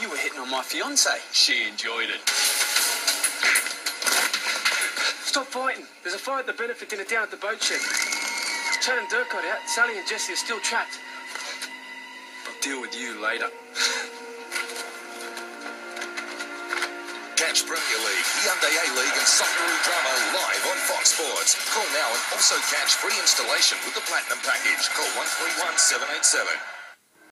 You were hitting on my fiancée. She enjoyed it. Stop fighting. There's a fire at the benefit dinner down at the boat shed. Chad and Dirk got out. Sally and Jesse are still trapped. I'll deal with you later. Catch Premier League, the Hyundai A-League and Socceroo drama live on Fox Sports. Call now and also catch free installation with the Platinum Package. Call 131787.